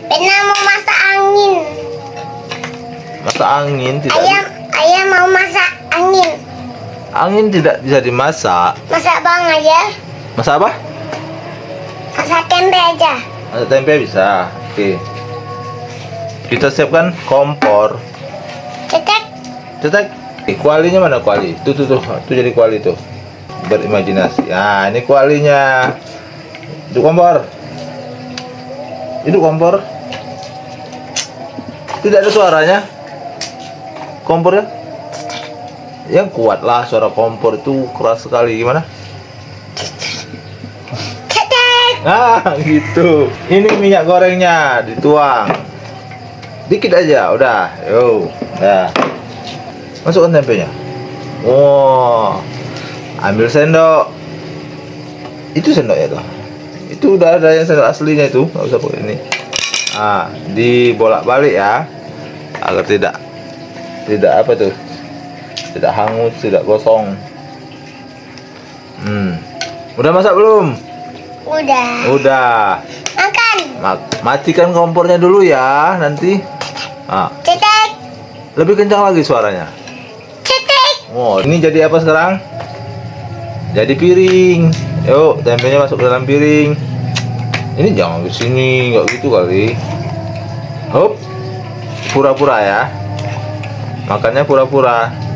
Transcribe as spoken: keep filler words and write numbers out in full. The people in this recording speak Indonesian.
Pena mau masak angin. Masak angin tidak. Ayam, ayam mau masak angin. Angin tidak bisa dimasak. Masak bawang aja. Masak apa? Masak tempe aja. Masak tempe bisa. Oke. Kita siapkan kompor. Cetek. Cetek. Oke, kualinya mana kuali? Tuh tuh tuh, tuh jadi kuali tuh. Berimajinasi. Nah, ini kualinya. Itu kompor. Itu kompor. Tidak ada suaranya. Kompornya. Yang kuat lah, suara kompor itu keras sekali. Gimana? Cetek. Nah, gitu. Ini minyak gorengnya dituang. Dikit aja, udah. Yo, udah. Masukkan tempenya. Wow. Ambil sendok. Itu sendok ya tuh. Itu udah ada yang sendok aslinya itu, nggak usah pakai ini. Nah, dibolak-balik ya, agar tidak tidak apa tuh, tidak hangus, tidak gosong. Hmm, udah masak belum? Udah. Udah. Makan. Ma- matikan kompornya dulu ya, nanti. Nah, Cetek. lebih kencang lagi suaranya. Cetek. Oh, ini jadi apa sekarang? Jadi piring. Yuk, tempenya masuk ke dalam piring. Ini jangan ke sini, nggak gitu kali. Hop, pura-pura ya. Makannya pura-pura.